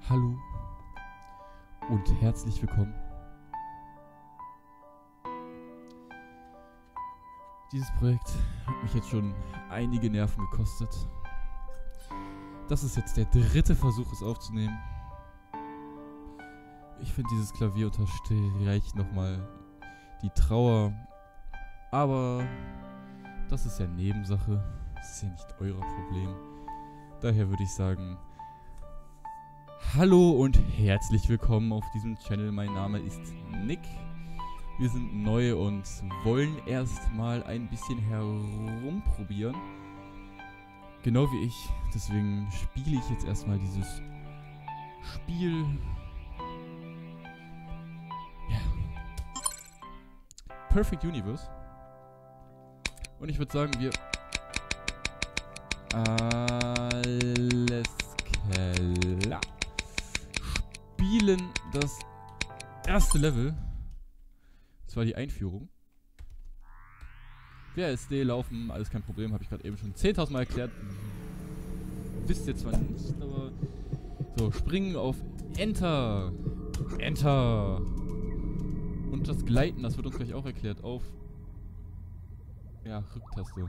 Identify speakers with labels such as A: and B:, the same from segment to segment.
A: Hallo und herzlich willkommen. Dieses Projekt hat mich jetzt schon einige Nerven gekostet. Das ist jetzt der dritte Versuch, es aufzunehmen. Ich finde, dieses Klavier unterstreicht nochmal die Trauer. Aber das ist ja Nebensache. Das ist ja nicht euer Problem. Daher würde ich sagen, hallo und herzlich willkommen auf diesem Channel. Mein Name ist Nick. Wir sind neu und wollen erstmal ein bisschen herumprobieren. Genau wie ich. Deswegen spiele ich jetzt erstmal dieses Spiel. Ja. Perfect Universe. Und ich würde sagen, wir... Alles klar. Spielen das erste Level. Das war die Einführung. WASD laufen, alles kein Problem, habe ich gerade eben schon 10.000 Mal erklärt. Wisst ihr zwar nicht, aber... So, springen auf Enter. Enter. Und das Gleiten, das wird uns gleich auch erklärt, auf... Ja, Rücktaste.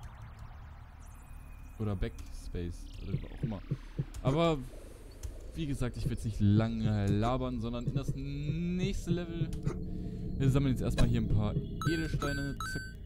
A: Oder Backspace, oder wie auch immer. Aber... Wie gesagt, ich will jetzt nicht lange labern, sondern in das nächste Level. Wir sammeln jetzt erstmal hier ein paar Edelsteine.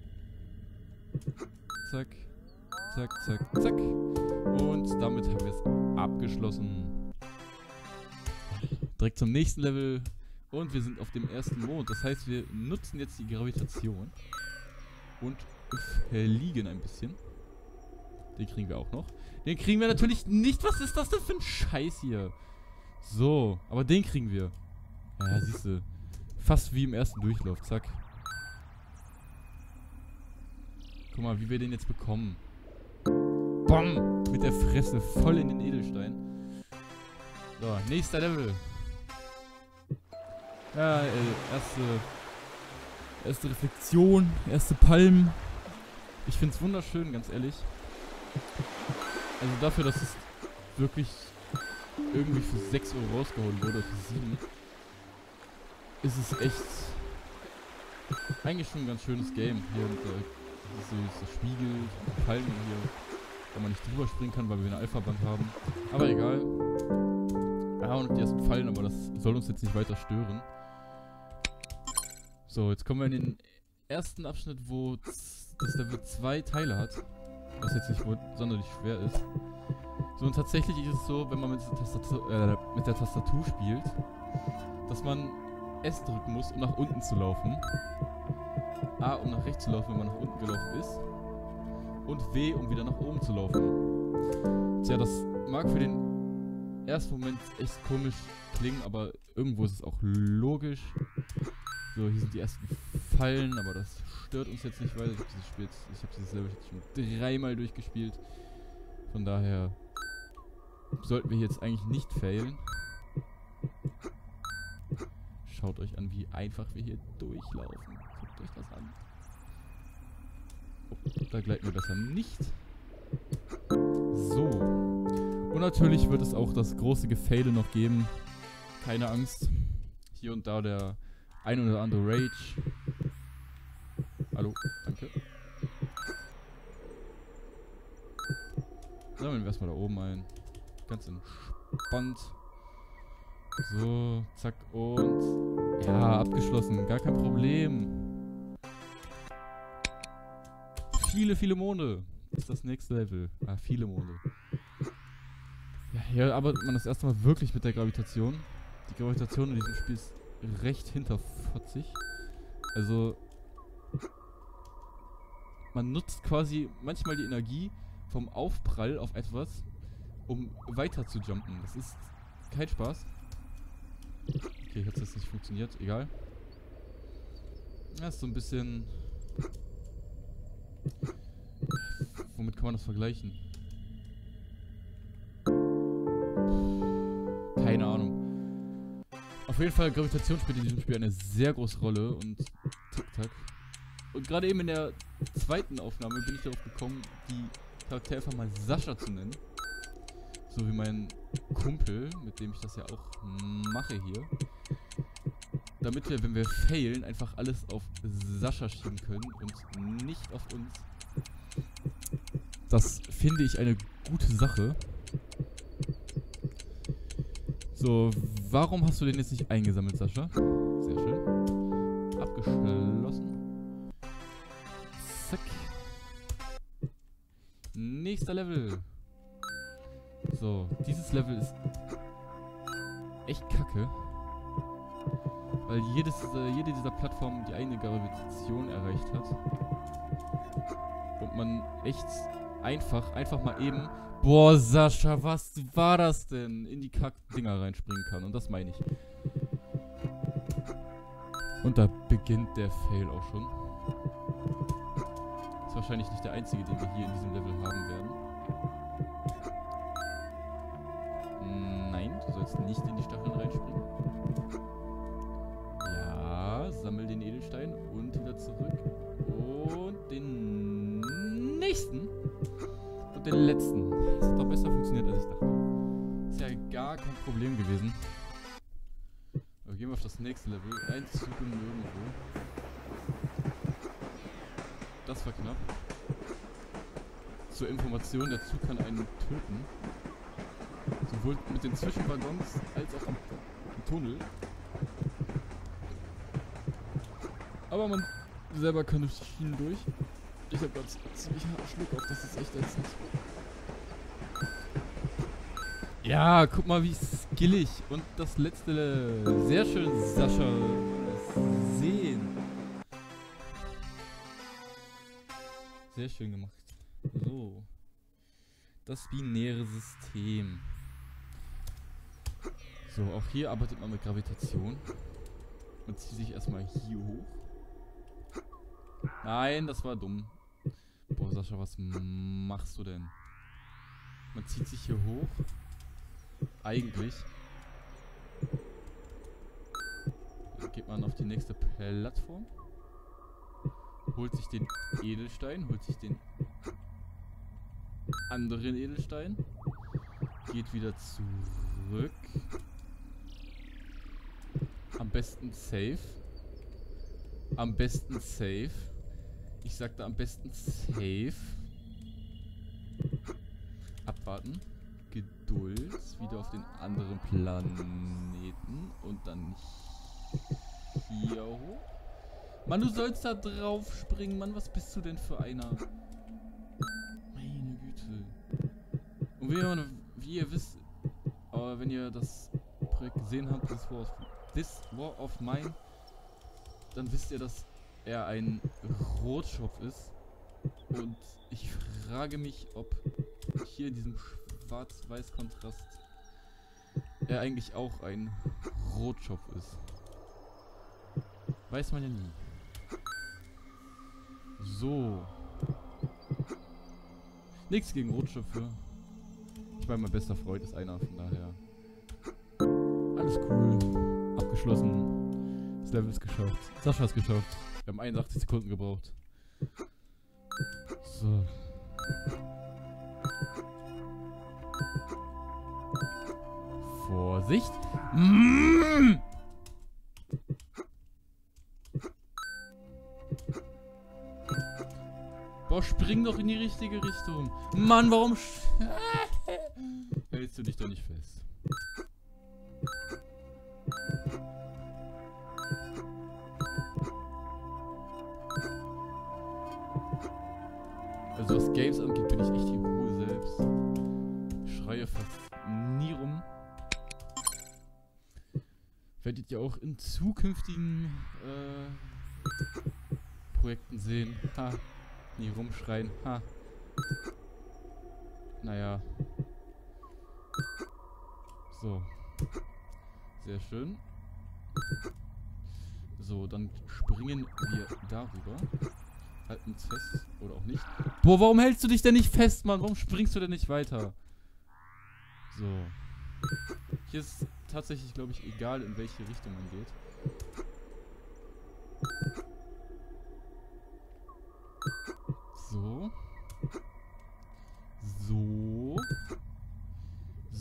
A: Zack. Zack, zack, zack, zack. Und damit haben wir es abgeschlossen. Direkt zum nächsten Level. Und wir sind auf dem ersten Mond. Das heißt, wir nutzen jetzt die Gravitation. Und verliegen ein bisschen. Den kriegen wir auch noch. Den kriegen wir natürlich nicht. Was ist das denn für ein Scheiß hier? So, aber den kriegen wir. Ja, siehst du. Fast wie im ersten Durchlauf. Zack. Guck mal, wie wir den jetzt bekommen. Bam! Mit der Fresse voll in den Edelstein. So, nächster Level. Ja, erste Reflexion. Erste Palmen. Ich find's wunderschön, ganz ehrlich. Also dafür, dass es wirklich irgendwie für 6 Euro rausgeholt wurde, für 7, ist es echt eigentlich schon ein ganz schönes Game. Hier mit der Spiegel, die Palmen hier, wo man nicht drüber springen kann, weil wir eine Alpha-Band haben. Aber egal. Ja, und die ersten Fallen, aber das soll uns jetzt nicht weiter stören. So, jetzt kommen wir in den ersten Abschnitt, wo das Level 2 Teile hat. Was jetzt nicht sonderlich schwer ist. So, und tatsächlich ist es so, wenn man mit der Tastatur spielt, dass man S drücken muss, um nach unten zu laufen. A, um nach rechts zu laufen, wenn man nach unten gelaufen ist. Und W, um wieder nach oben zu laufen. Tja, das mag für den ersten Moment echt komisch klingen, aber irgendwo ist es auch logisch. So, hier sind die ersten Fallen, aber das stört uns jetzt nicht weiter. Ich habe dieses Level jetzt schon 3-mal durchgespielt. Von daher sollten wir jetzt eigentlich nicht failen. Schaut euch an, wie einfach wir hier durchlaufen. Guckt euch das an. Oh, da gleiten wir besser nicht. So. Und natürlich wird es auch das große Gefaile noch geben. Keine Angst. Hier und da der ein oder andere Rage. Hallo, danke. Sammeln wir erstmal da oben ein. Ganz entspannt. So, zack und... Ja, abgeschlossen. Gar kein Problem. Viele Monde ist das nächste Level. Ah, viele Monde. Ja, hier arbeitet man das erste Mal wirklich mit der Gravitation. Die Gravitation in diesem Spiel ist recht hinterfotzig. Also... Man nutzt quasi manchmal die Energie vom Aufprall auf etwas, um weiter zu jumpen. Das ist kein Spaß. Okay, jetzt hat es nicht funktioniert. Egal. Das ist so ein bisschen... Womit kann man das vergleichen? Keine Ahnung. Auf jeden Fall, Gravitation spielt in diesem Spiel eine sehr große Rolle und Tick-Tack. Und gerade eben in der zweiten Aufnahme bin ich darauf gekommen, die Charakter einfach mal Sascha zu nennen. so wie mein Kumpel, mit dem ich das ja auch mache hier. Damit wir, wenn wir failen, einfach alles auf Sascha schieben können und nicht auf uns. Das finde ich eine gute Sache. So, warum hast du den jetzt nicht eingesammelt, Sascha? Sehr schön. Abgeschlossen. Zack. Nächster Level. So, dieses Level ist echt kacke. Weil jede dieser Plattformen die eigene Gravitation erreicht hat. Und man echt einfach mal eben... Boah, Sascha, was war das denn? In die Kack-Dinger reinspringen kann. Und das meine ich. Und da beginnt der Fail auch schon. Ist wahrscheinlich nicht der einzige, den wir hier in diesem Level haben werden. Nein, du sollst nicht in die Stacheln reinspringen. Ja, sammel den Edelstein und wieder zurück. Und den nächsten. Und den letzten. Das hat doch besser funktioniert, als ich dachte. Ist ja gar kein Problem gewesen. Aber gehen wir auf das nächste Level. Ein Zug im Nirgendwo. Das war knapp. Zur Information, der Zug kann einen töten. Sowohl mit den Zwischenwaggons als auch am Tunnel. Aber man selber kann durch die Schienen durch. Ich hab grad ziemlich harten Schluck auf, das ist echt ätzend. Ja, guck mal wie skillig. Und das letzte. Sehr schön, Sascha. Sehen. Sehr schön gemacht. So. Das binäre System. So, auch hier arbeitet man mit Gravitation. Man zieht sich erstmal hier hoch. Nein, das war dumm. Boah, Sascha, was machst du denn? Man zieht sich hier hoch. Eigentlich. Dann geht man auf die nächste Plattform. Holt sich den Edelstein, holt sich den anderen Edelstein. Geht wieder zurück. Am besten safe. Am besten safe. Ich sagte am besten safe. Abwarten. Geduld. Wieder auf den anderen Planeten. Und dann hier hoch. Mann, du sollst da drauf springen. Mann, was bist du denn für einer? Meine Güte. Und wie ihr wisst, aber wenn ihr das Projekt gesehen habt, This War of Mine, dann wisst ihr, dass er ein Rotschopf ist. Und ich frage mich, ob hier in diesem Schwarz-Weiß-Kontrast er eigentlich auch ein Rotschopf ist. Weiß man ja nie. So. Nichts gegen Rotschöpfe. Ich meine, mein bester Freund ist einer, von daher. Alles cool. Abgeschlossen. Das Level ist geschafft. Sascha ist geschafft. Wir haben 81 Sekunden gebraucht. So. Vorsicht. Boah, spring doch in die richtige Richtung. Mann, warum hältst du dich doch nicht fest? Also was Games angeht, bin ich echt die Ruhe selbst. Schreie fast nie rum. Werdet ihr auch in zukünftigen Projekten sehen. Ha. Nie rumschreien. Ha. Naja. So. Sehr schön. So, dann springen wir darüber. Halten uns fest. Oder auch nicht. Boah, warum hältst du dich denn nicht fest, Mann? Warum springst du denn nicht weiter? So. Hier ist tatsächlich, glaube ich, egal, in welche Richtung man geht. So. So.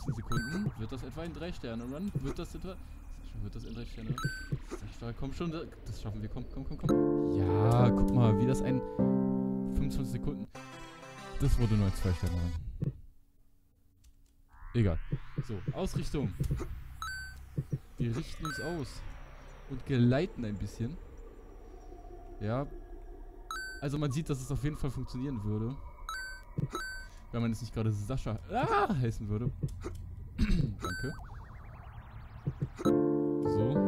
A: 15 Sekunden. Wird das etwa ein 3-Sterne-Run? Wird das etwa... Wird das ein 3-Sterne? Komm schon, das schaffen wir. Komm. Ja, guck mal, wie das ein... 25 Sekunden. Das wurde nur ein 2-Sterne-Run. Egal. So, Ausrichtung. Wir richten uns aus. Und geleiten ein bisschen. Ja. Also man sieht, dass es auf jeden Fall funktionieren würde. Wenn man es nicht gerade Sascha heißen würde. Danke. So.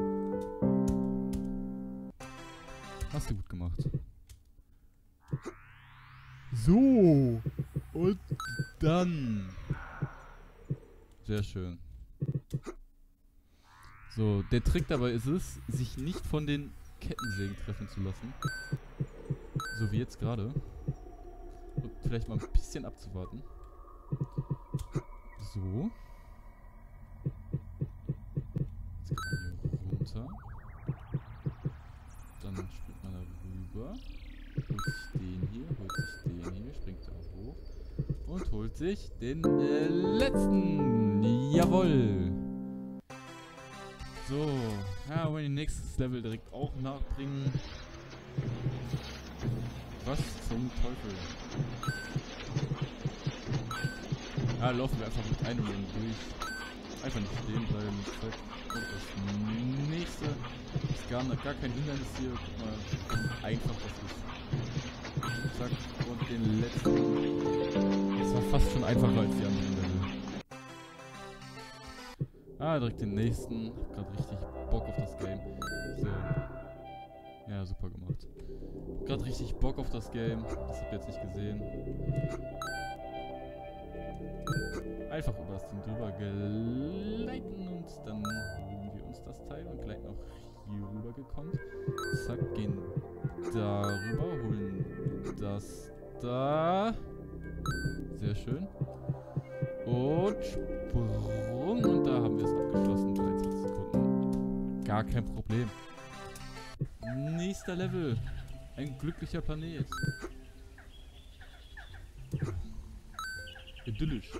A: Hast du gut gemacht. So. Und dann. Sehr schön. So, der Trick dabei ist es, sich nicht von den Kettensägen treffen zu lassen. So wie jetzt gerade. Und vielleicht mal ein bisschen abzuwarten. So. Jetzt geht man hier runter. Dann springt man da rüber. Holt sich den hier, springt da hoch. Und holt sich den letzten. Jawohl. So. Ja, wollen wir nächstes Level direkt auch nachbringen. Was zum Teufel? Ja, laufen wir einfach mit einem Run durch. Einfach nicht stehen bleiben. Zack. Und das nächste. Ist gar kein Hindernis hier. Guck mal, wie einfach das ist. Zack. Und den letzten. Das war fast schon einfacher als die anderen Level. Ah, direkt den nächsten. Hab grad richtig Bock auf das Game. So. Ja, super gemacht. Hab grad richtig Bock auf das Game. Das habt ihr jetzt nicht gesehen. Einfach über das Ding drüber gleiten und dann holen wir uns das Teil und gleiten auch hier rüber gekommen. Zack, gehen darüber, holen das da. Sehr schön. Und Sprung. Und da haben wir es abgeschlossen. 30 Sekunden. Gar kein Problem. Nächster Level. Ein glücklicher Planet. Idyllisch.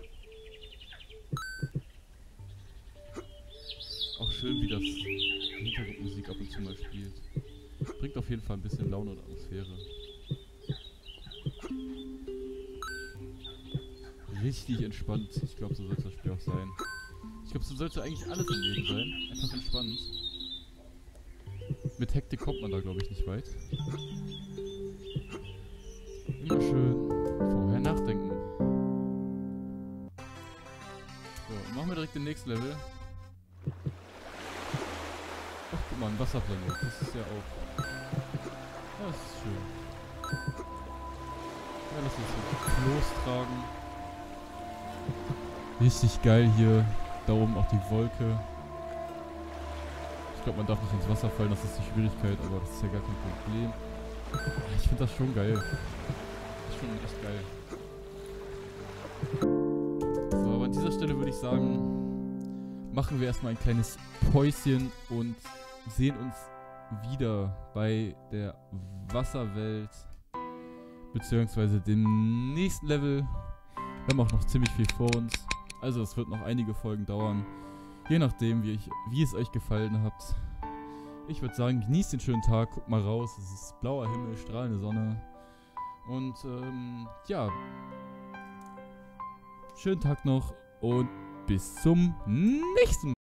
A: Auch schön, wie das Hintergrundmusik ab und zu mal spielt. Bringt auf jeden Fall ein bisschen Laune und Atmosphäre. Richtig entspannt. Ich glaube, so sollte das Spiel auch sein. Ich glaube, so sollte eigentlich alles im Leben sein. Einfach entspannt. Mit Hektik kommt man da, glaube ich, nicht weit. Immer schön vorher nachdenken. So, machen wir direkt den nächsten Level. Ach, guck mal, ein Wasserplanet. Das ist ja auch... Das ist schön. Ja, lass uns den Floß tragen. Richtig geil hier. Da oben auch die Wolke. Ich glaube, man darf nicht ins Wasser fallen, das ist die Schwierigkeit, aber das ist ja gar kein Problem. Ich finde das schon geil. Das ist schon echt geil. So, aber an dieser Stelle würde ich sagen, machen wir erstmal ein kleines Päuschen und sehen uns wieder bei der Wasserwelt, beziehungsweise dem nächsten Level. Wir haben auch noch ziemlich viel vor uns, also es wird noch einige Folgen dauern. Je nachdem, wie es euch gefallen hat. Ich würde sagen, genießt den schönen Tag, guckt mal raus, es ist blauer Himmel, strahlende Sonne. Und ja, schönen Tag noch und bis zum nächsten Mal.